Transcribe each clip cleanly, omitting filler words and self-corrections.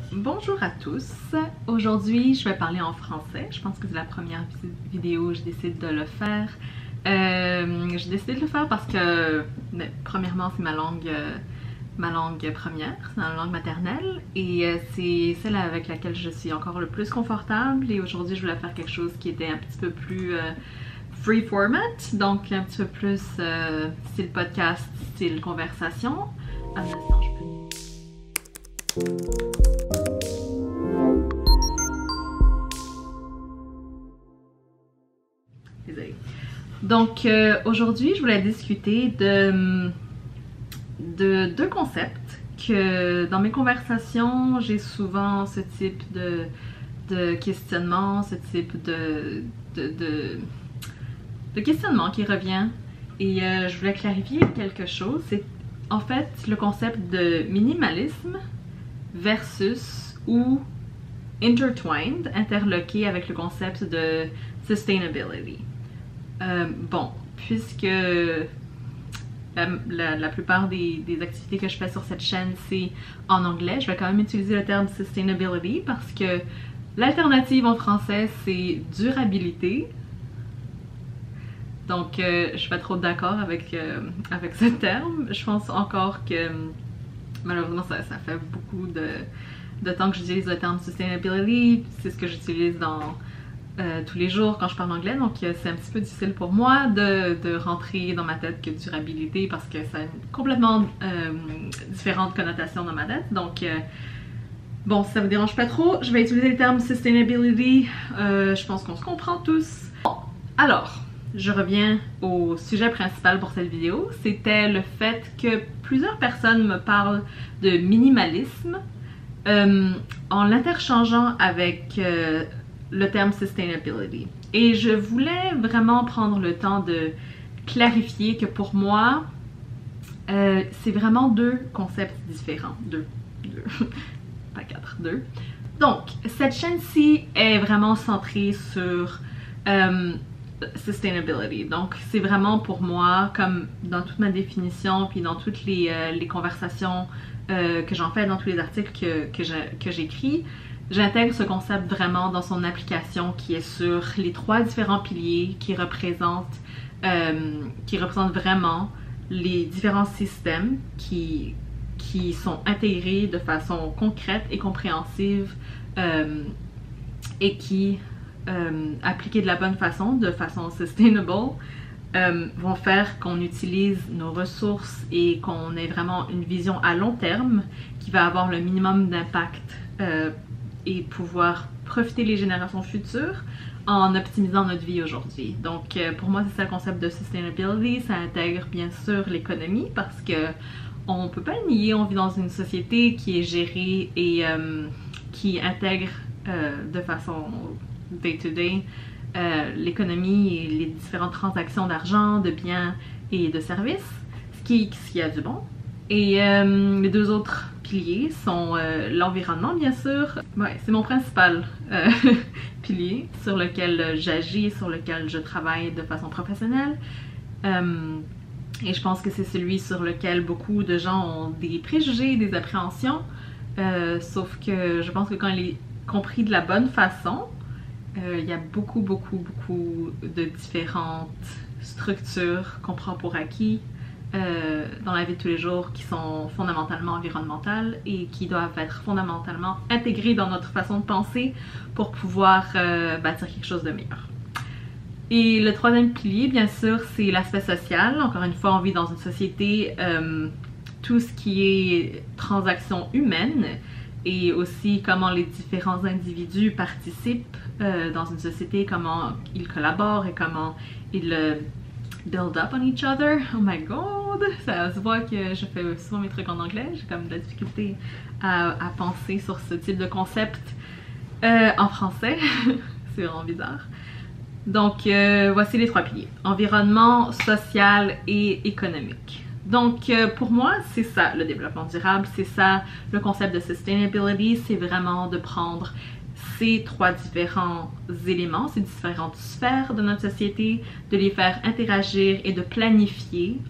Bonjour à tous. Aujourd'hui, je vais parler en français. Je pense que c'est la première vidéo où je décide de le faire. J'ai décidé de le faire parce que, premièrement, c'est ma langue première, c'est ma langue maternelle et c'est celle avec laquelle je suis encore le plus confortable. Et aujourd'hui, je voulais faire quelque chose qui était un petit peu plus free format, donc un petit peu plus style podcast, style conversation. Un instant, je peux... Désolée. Donc aujourd'hui, je voulais discuter de deux concepts que dans mes conversations, j'ai souvent ce type de questionnement, ce type de questionnement qui revient. Et je voulais clarifier quelque chose. C'est en fait le concept de minimalisme versus ou intertwined, interloqué avec le concept de sustainability. Bon, puisque la plupart des activités que je fais sur cette chaîne, c'est en anglais, je vais quand même utiliser le terme sustainability parce que l'alternative en français, c'est durabilité. Donc, je suis pas trop d'accord avec ce terme. Je pense encore que, malheureusement, ça fait beaucoup de temps que j'utilise le terme sustainability. C'est ce que j'utilise dans tous les jours quand je parle anglais, donc c'est un petit peu difficile pour moi de rentrer dans ma tête que durabilité parce que ça a une complètement différente connotation dans ma tête. Donc, bon, si ça vous dérange pas trop, je vais utiliser le terme sustainability. Je pense qu'on se comprend tous. Bon, alors, je reviens au sujet principal pour cette vidéo. C'était le fait que plusieurs personnes me parlent de minimalisme en l'interchangeant avec le terme sustainability. Et je voulais vraiment prendre le temps de clarifier que pour moi, c'est vraiment deux concepts différents. Deux. Pas quatre, deux. Donc, cette chaîne-ci est vraiment centrée sur sustainability. Donc, c'est vraiment pour moi, comme dans toute ma définition, puis dans toutes les conversations que j'en fais, dans tous les articles que j'écris, j'intègre ce concept vraiment dans son application qui est sur les trois différents piliers qui représentent vraiment les différents systèmes qui sont intégrés de façon concrète et compréhensive et qui, appliqués de la bonne façon, de façon sustainable, vont faire qu'on utilise nos ressources et qu'on ait vraiment une vision à long terme qui va avoir le minimum d'impact et pouvoir profiter les générations futures en optimisant notre vie aujourd'hui. Donc pour moi, c'est ça le concept de sustainability. Ça intègre bien sûr l'économie parce que on peut pas le nier, on vit dans une société qui est gérée et qui intègre de façon day-to-day l'économie et les différentes transactions d'argent, de biens et de services, ce qui a du bon. Et les deux autres piliers sont l'environnement, bien sûr. Ouais, c'est mon principal pilier sur lequel j'agis, sur lequel je travaille de façon professionnelle. Et je pense que c'est celui sur lequel beaucoup de gens ont des préjugés, des appréhensions. Sauf que je pense que quand il est compris de la bonne façon, il y a beaucoup de différentes structures qu'on prend pour acquis dans la vie de tous les jours qui sont fondamentalement environnementales et qui doivent être fondamentalement intégrées dans notre façon de penser pour pouvoir bâtir quelque chose de meilleur. Et le troisième pilier, bien sûr, c'est l'aspect social. Encore une fois, on vit dans une société, tout ce qui est transactions humaines et aussi comment les différents individus participent dans une société, comment ils collaborent et comment ils build up on each other. Oh my god! Ça se voit que je fais souvent mes trucs en anglais. J'ai comme de la difficulté à penser sur ce type de concept en français. C'est vraiment bizarre. Donc, voici les trois piliers. Environnement, social et économique. Donc, pour moi, c'est ça le développement durable, c'est ça le concept de sustainability, c'est vraiment de prendre ces trois différents éléments, ces différentes sphères de notre société, de les faire interagir et de planifier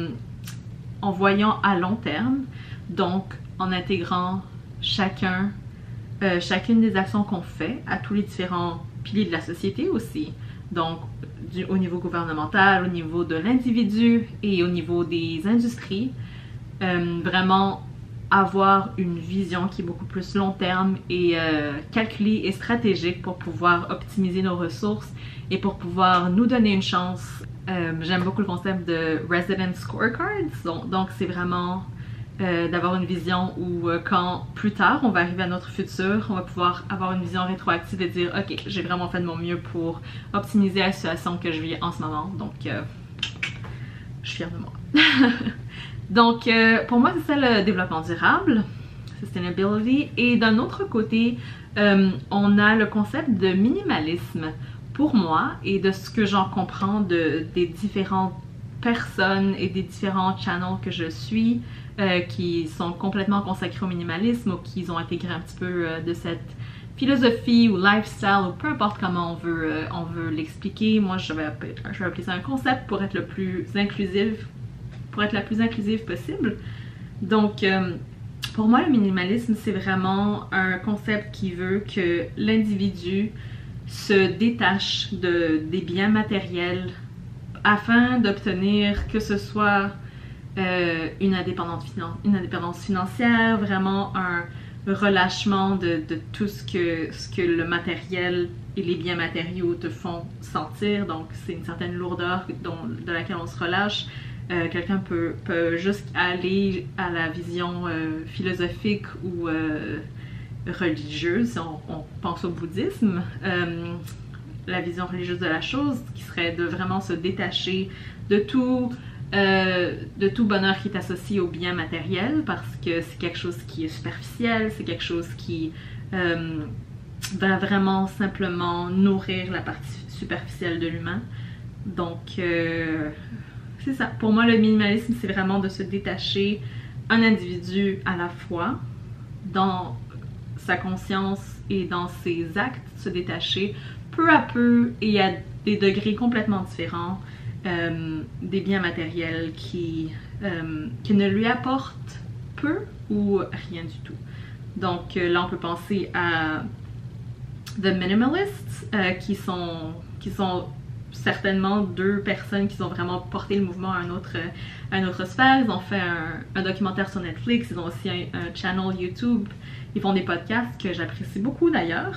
en voyant à long terme, donc en intégrant chacun chacune des actions qu'on fait à tous les différents piliers de la société aussi. Donc, au niveau gouvernemental, au niveau de l'individu et au niveau des industries. Vraiment avoir une vision qui est beaucoup plus long terme et calculée et stratégique pour pouvoir optimiser nos ressources et pour pouvoir nous donner une chance. J'aime beaucoup le concept de Resident Scorecards, donc c'est vraiment d'avoir une vision où quand plus tard on va arriver à notre futur, on va pouvoir avoir une vision rétroactive et dire ok, j'ai vraiment fait de mon mieux pour optimiser la situation que je vis en ce moment, donc je suis fière de moi. Donc pour moi c'est ça le développement durable, sustainability, et d'un autre côté on a le concept de minimalisme. Pour moi et de ce que j'en comprends des différentes personnes et des différents channels que je suis qui sont complètement consacrés au minimalisme ou qui ont intégré un petit peu de cette philosophie ou lifestyle ou peu importe comment on veut l'expliquer. Moi je vais appeler ça un concept pour être le plus inclusif, pour être la plus inclusive possible. Donc pour moi le minimalisme c'est vraiment un concept qui veut que l'individu se détache des biens matériels afin d'obtenir que ce soit une indépendance financière, vraiment un relâchement de tout ce que le matériel et les biens matériaux te font sentir. Donc c'est une certaine lourdeur de laquelle on se relâche. Quelqu'un peut juste aller à la vision philosophique ou religieuse, si on pense au bouddhisme, la vision religieuse de la chose, qui serait de vraiment se détacher de tout bonheur qui est associé au bien matériel, parce que c'est quelque chose qui est superficiel, c'est quelque chose qui va vraiment simplement nourrir la partie superficielle de l'humain. Donc c'est ça, pour moi le minimalisme c'est vraiment de se détacher un individu à la fois dans sa conscience et dans ses actes, se détacher peu à peu et à des degrés complètement différents des biens matériels qui ne lui apportent peu ou rien du tout. Donc là on peut penser à The Minimalists qui sont certainement deux personnes qui ont vraiment porté le mouvement à une autre sphère. Ils ont fait un documentaire sur Netflix, ils ont aussi un channel YouTube, ils font des podcasts que j'apprécie beaucoup d'ailleurs.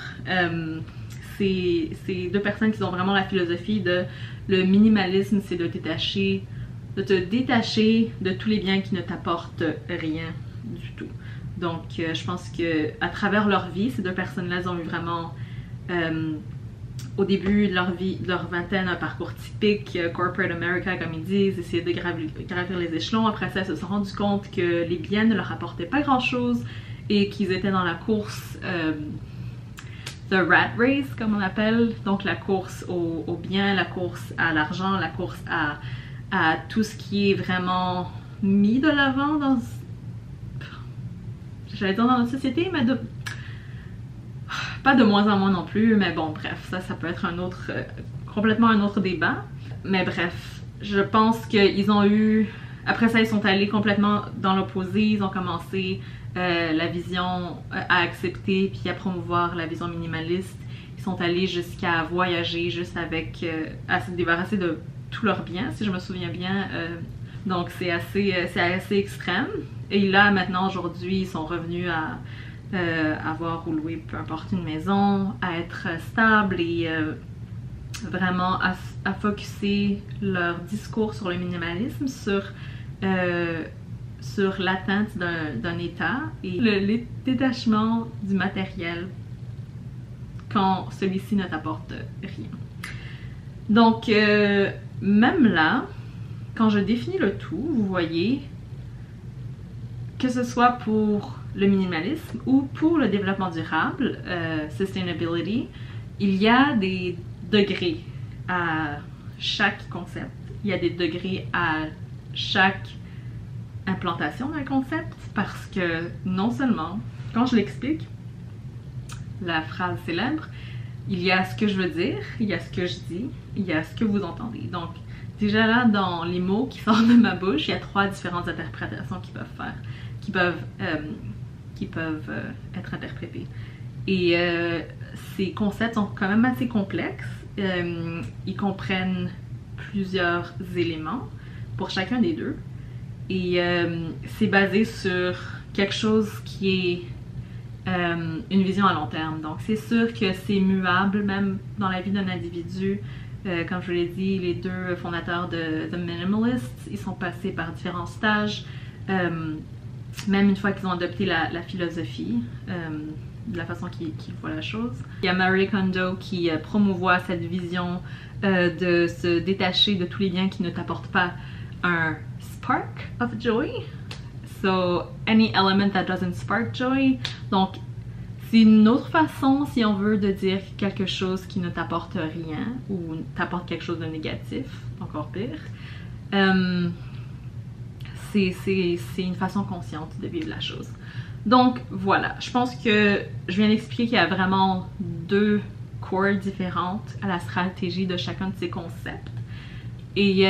C'est deux personnes qui ont vraiment la philosophie de le minimalisme, c'est de te détacher de tous les biens qui ne t'apportent rien du tout. Donc je pense que à travers leur vie, ces deux personnes-là ont eu vraiment au début de leur vie, de leur vingtaine, un parcours typique corporate America comme ils disent, essayer de gravir les échelons. Après ça, ils se sont rendus compte que les biens ne leur apportaient pas grand-chose et qu'ils étaient dans la course the rat race comme on appelle, donc la course au bien, la course à l'argent, la course à tout ce qui est vraiment mis de l'avant dans, j'allais dire dans notre société, mais pas de moins en moins non plus, mais bon bref, ça peut être complètement un autre débat. Mais bref, je pense qu'ils ont eu, après ça ils sont allés complètement dans l'opposé, ils ont commencé la vision à accepter puis à promouvoir la vision minimaliste. Ils sont allés jusqu'à voyager juste avec, à se débarrasser de tous leurs biens, si je me souviens bien. Donc c'est assez extrême. Et là maintenant aujourd'hui ils sont revenus à avoir ou louer peu importe une maison, à être stable et vraiment à focusser leur discours sur le minimalisme, sur l'atteinte d'un état et le détachement du matériel quand celui-ci ne t'apporte rien. Donc même là, quand je définis le tout, vous voyez, que ce soit pour le minimalisme ou pour le développement durable, sustainability, il y a des degrés à chaque concept. Il y a des degrés à chaque implantation d'un concept, parce que non seulement, quand je l'explique, la phrase célèbre, il y a ce que je veux dire, il y a ce que je dis, il y a ce que vous entendez. Donc déjà là, dans les mots qui sortent de ma bouche, il y a 3 différentes interprétations qui peuvent être interprétées. Et ces concepts sont quand même assez complexes. Ils comprennent plusieurs éléments pour chacun des deux. Et c'est basé sur quelque chose qui est une vision à long terme. Donc c'est sûr que c'est muable même dans la vie d'un individu. Comme je vous l'ai dit, les deux fondateurs de The Minimalists, ils sont passés par différents stages, même une fois qu'ils ont adopté la philosophie, de la façon qu'ils voient la chose. Il y a Marie Kondo qui promouvoit cette vision de se détacher de tous les biens qui ne t'apportent pas un spark of joy. So, any element that doesn't spark joy. Donc, c'est une autre façon, si on veut, de dire quelque chose qui ne t'apporte rien ou t'apporte quelque chose de négatif, encore pire. C'est une façon consciente de vivre la chose. Donc voilà, je pense que je viens d'expliquer qu'il y a vraiment deux cores différentes à la stratégie de chacun de ces concepts. Et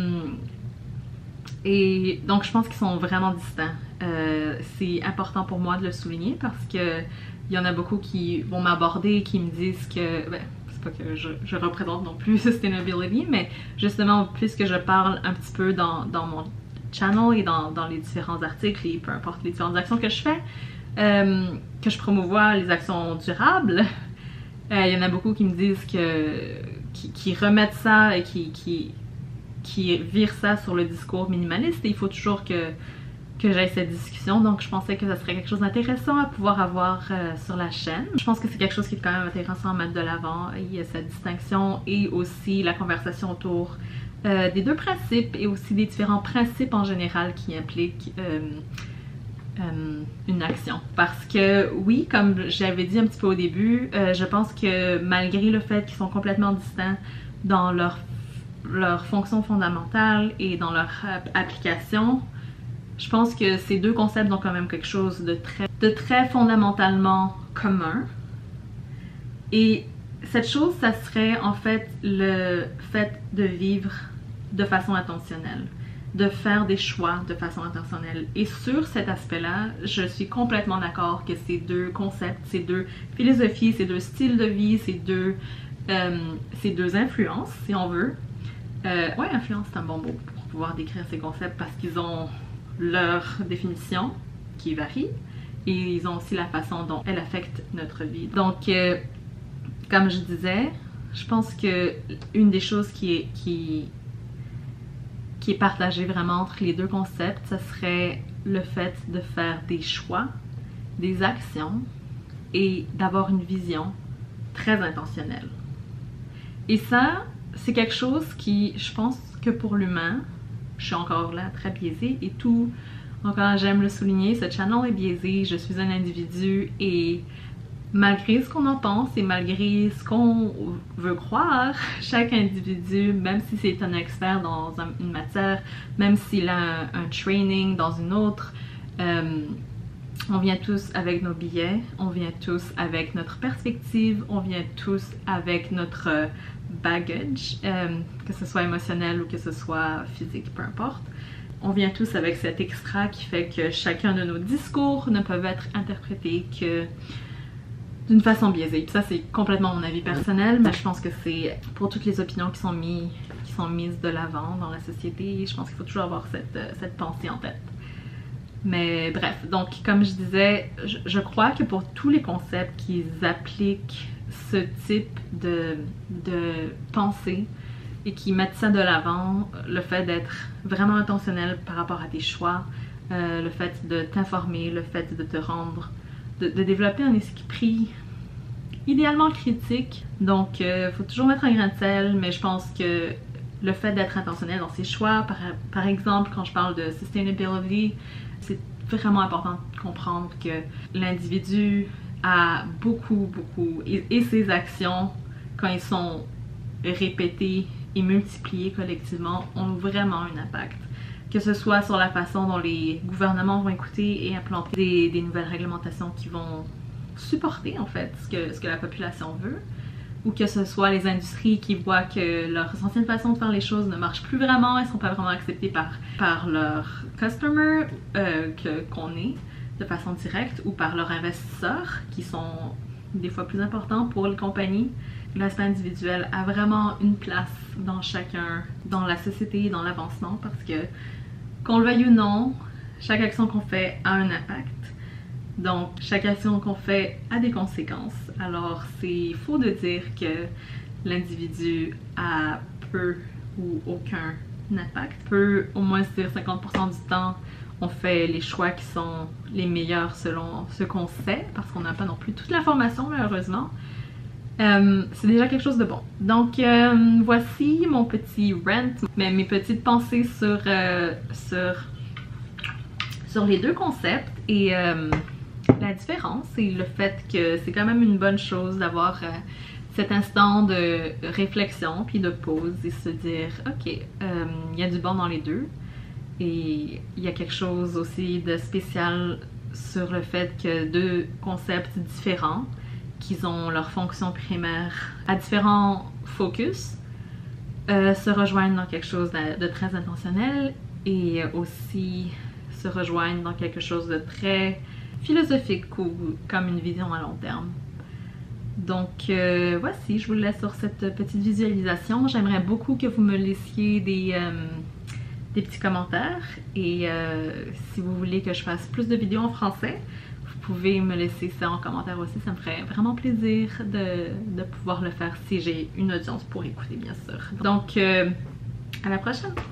donc je pense qu'ils sont vraiment distincts. C'est important pour moi de le souligner parce que il y en a beaucoup qui vont m'aborder et qui me disent que, ben, c'est pas que je représente non plus sustainability, mais justement, puisque je parle un petit peu dans mon channel et dans les différents articles et peu importe les différentes actions que je fais, que je promouvois les actions durables, il y en a beaucoup qui me disent qui remettent ça et qui virent ça sur le discours minimaliste et il faut toujours que j'aille cette discussion, donc je pensais que ça serait quelque chose d'intéressant à pouvoir avoir sur la chaîne. Je pense que c'est quelque chose qui est quand même intéressant à mettre de l'avant. Il y a cette distinction et aussi la conversation autour des deux principes et aussi des différents principes en général qui impliquent une action. Parce que oui, comme j'avais dit un petit peu au début, je pense que malgré le fait qu'ils sont complètement distincts dans leur fonction fondamentale et dans leur application, je pense que ces deux concepts ont quand même quelque chose de très fondamentalement commun. Et cette chose, ça serait en fait le fait de vivre de façon intentionnelle, de faire des choix de façon intentionnelle. Et sur cet aspect-là, je suis complètement d'accord que ces deux concepts, ces deux philosophies, ces deux styles de vie, ces deux influences, si on veut. Ouais, influence, c'est un bon mot pour pouvoir décrire ces concepts parce qu'ils ont leur définition qui varie et ils ont aussi la façon dont elle affecte notre vie. Donc, comme je disais, je pense que une des choses qui est partagée vraiment entre les deux concepts, ce serait le fait de faire des choix, des actions et d'avoir une vision très intentionnelle. Et ça, c'est quelque chose qui, je pense que pour l'humain, je suis encore là très biaisée et tout, encore j'aime le souligner, ce channel est biaisé, je suis un individu et malgré ce qu'on en pense et malgré ce qu'on veut croire, chaque individu, même si c'est un expert dans une matière, même s'il a un training dans une autre, on vient tous avec nos billets, on vient tous avec notre perspective, on vient tous avec notre baggage, que ce soit émotionnel ou que ce soit physique, peu importe. On vient tous avec cet extra qui fait que chacun de nos discours ne peuvent être interprétés que d'une façon biaisée. Puis ça, c'est complètement mon avis personnel, mais je pense que c'est pour toutes les opinions qui sont mises de l'avant dans la société, je pense qu'il faut toujours avoir cette pensée en tête. Mais bref, donc comme je disais, je crois que pour tous les concepts qui appliquent ce type de pensée et qui mettent ça de l'avant, le fait d'être vraiment intentionnel par rapport à tes choix, le fait de t'informer, le fait de te rendre, de développer un esprit idéalement critique. Donc il faut toujours mettre un grain de sel, mais je pense que le fait d'être intentionnel dans ses choix, par exemple quand je parle de sustainability, c'est vraiment important de comprendre que l'individu a beaucoup, et ses actions, quand ils sont répétés et multipliés collectivement, ont vraiment un impact. Que ce soit sur la façon dont les gouvernements vont écouter et implanter des nouvelles réglementations qui vont supporter en fait ce que la population veut, ou que ce soit les industries qui voient que leurs anciennes façons de faire les choses ne marchent plus vraiment, elles ne sont pas vraiment acceptées par leurs customers qu'on est de façon directe, ou par leurs investisseurs qui sont des fois plus important pour les compagnies. L'aspect individuel a vraiment une place dans chacun, dans la société, dans l'avancement, parce que, qu'on le veuille ou non, chaque action qu'on fait a un impact. Donc, chaque action qu'on fait a des conséquences. Alors, c'est faux de dire que l'individu a peu ou aucun impact. Peut au moins se dire 50% du temps, on fait les choix qui sont les meilleurs selon ce qu'on sait, parce qu'on n'a pas non plus toute l'information, malheureusement. C'est déjà quelque chose de bon. Donc, voici mon petit rant, mes petites pensées sur les deux concepts et la différence et le fait que c'est quand même une bonne chose d'avoir cet instant de réflexion puis de pause et se dire ok, il y a du bon dans les deux et il y a quelque chose aussi de spécial sur le fait que deux concepts différents qui ont leur fonction primaire à différents focus se rejoignent dans quelque chose de très intentionnel et aussi se rejoignent dans quelque chose de très philosophique ou comme une vision à long terme. Donc voici, je vous laisse sur cette petite visualisation. J'aimerais beaucoup que vous me laissiez des petits commentaires et si vous voulez que je fasse plus de vidéos en français, vous pouvez me laisser ça en commentaire aussi, ça me ferait vraiment plaisir de pouvoir le faire si j'ai une audience pour écouter, bien sûr. Donc à la prochaine!